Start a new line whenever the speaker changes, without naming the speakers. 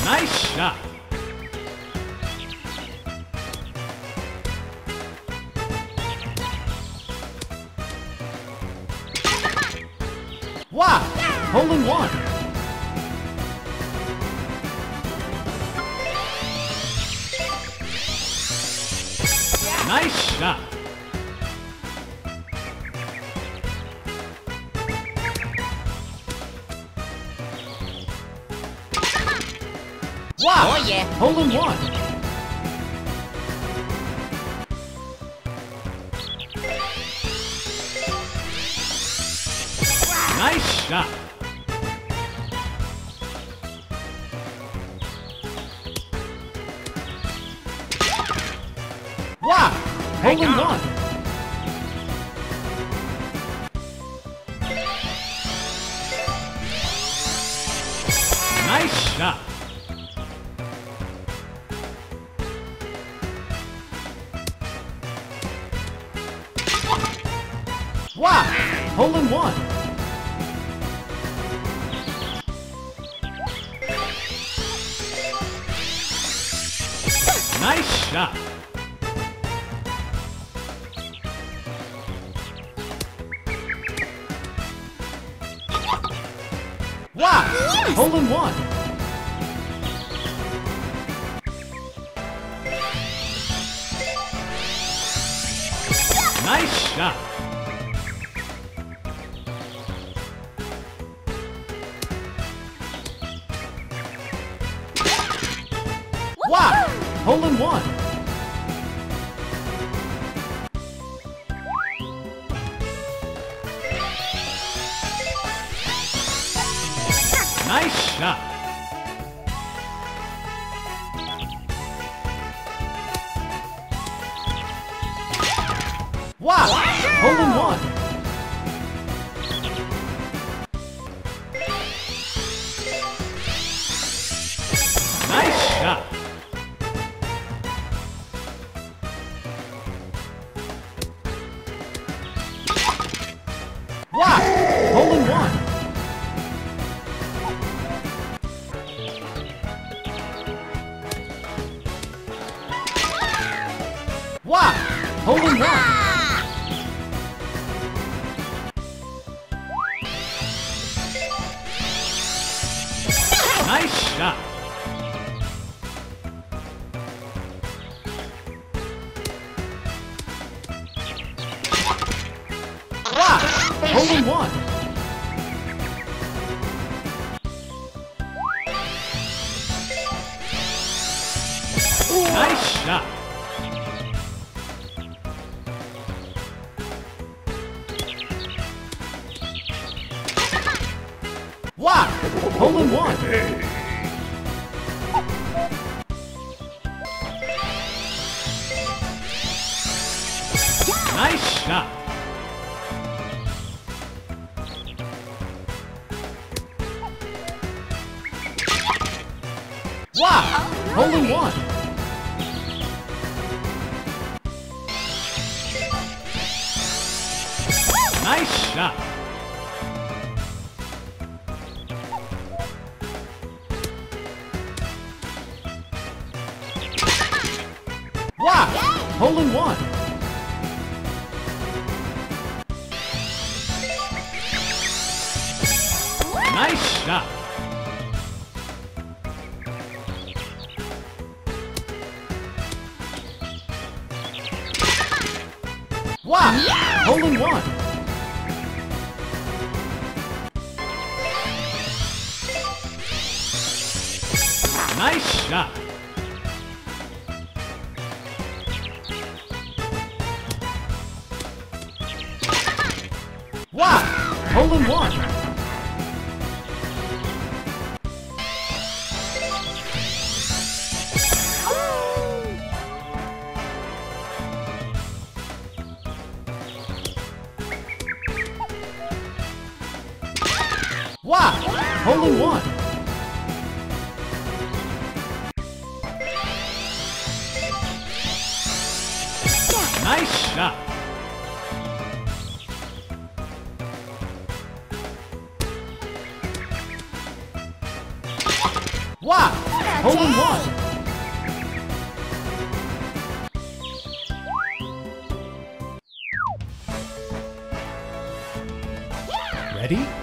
Nice shot. Wow! Hole in one. Nice shot. Wow!
Oh yeah!
Hole in one. Nice shot. Wow! Hole in one. Nice shot. Wow! Hole in one. Nice shot. Wow!
Yes!
Hole in one. Nice shot. Wow! Hole in one. Nice shot. Wow! Hole in one. Nice shot. Wow! Hole in one. Wow! Hole in one. Nice shot. Wow! Hole in one. Nice shot. Wow! Hole in one. Nice shot. Wow! Hole in one. Nice shot. Wow! Hole in one. Nice shot. Wow!
Yes!
Hole in one. Nice shot. Wow! Hole in one. Wow! Hole in one. Nice shot. Wow! Hole in one. Ready?